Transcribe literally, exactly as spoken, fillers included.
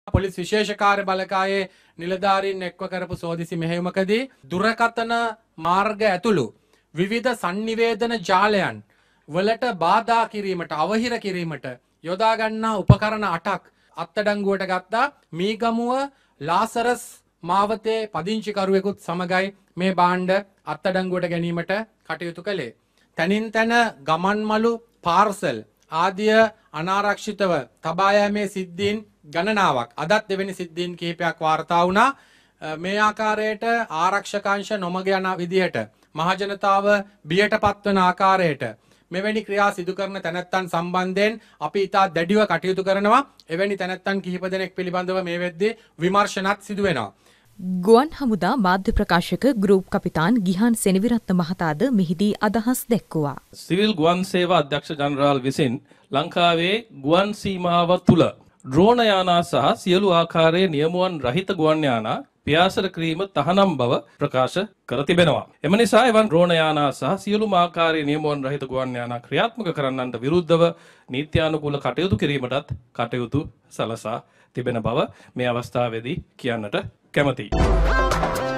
Police විශේෂ කාර්ය බලකායේ නිලධාරීන් එක්ව කරපු සෝදිසි මෙහෙයුමකදී දුරකථන මාර්ග ඇතුළු විවිධ sannivedana ජාලයන් වලට බාධා කිරීමට අවහිර කිරීමට යොදා ගන්නා උපකරණ අටක් අත්අඩංගුවට ගත්තා. මීගමුව ලාසරස් මාවතේ පදිංචිකරුවෙකුත් සමගයි මේ භාණ්ඩ අත්අඩංගුවට ගැනීමට කටයුතු කළේ. තනින් තන ගමන්මලු පාර්සල් ආදිය අනාරක්ෂිතව තබා යෑමේ සිද්ධීන් ගණනාවක් අදත් දෙවෙනි සිද්ධීන් කිහිපයක් වාර්තා වුණා. මේ ආකාරයට ආරක්ෂකාංශ නොමග යන විදිහට මහජනතාව බියට පත්වන ආකාරයට මෙවැනි ක්‍රියා සිදු කරන තැනැත්තන් සම්බන්ධයෙන් අපි ඉතා දැඩිව කටයුතු කරනවා. එවැනි තැනැත්තන් කිහිප දෙනෙක් පිළිබඳව මේ වෙද්දී විමර්ශනත් සිදු වෙනවා. ගුවන් හමුදා මාධ්‍ය ප්‍රකාශක ගෲප් කපිතාන් ගිහාන් සෙනවිරත්න මහතාද මෙහිදී අදහස් දැක්වුවා. සිවිල් ගුවන් සේවා අධ්‍යක්ෂ ජනරාල් විසින් ලංකාවේ ගුවන් සීමාව තුළ ඩ්‍රෝන යානා සහ සියලු ආකාරයේ නියමුවන් රහිත ගුවන් යානා පියාසර කිරීම තහනම් බව ප්‍රකාශ කර තිබෙනවා. එම නිසා එවන් ඩ්‍රෝන යානා සහ සියලුම ආකාරයේ නියමුවන් රහිත ගුවන් යානා ක්‍රියාත්මක කරන්නන්ට විරුද්ධව නීත්‍යානුකූල කටයුතු කිරීමටත් කටයුතු සලසා තිබෙන බව මේ අවස්ථාවේදී කියන්නට කැමැතියි.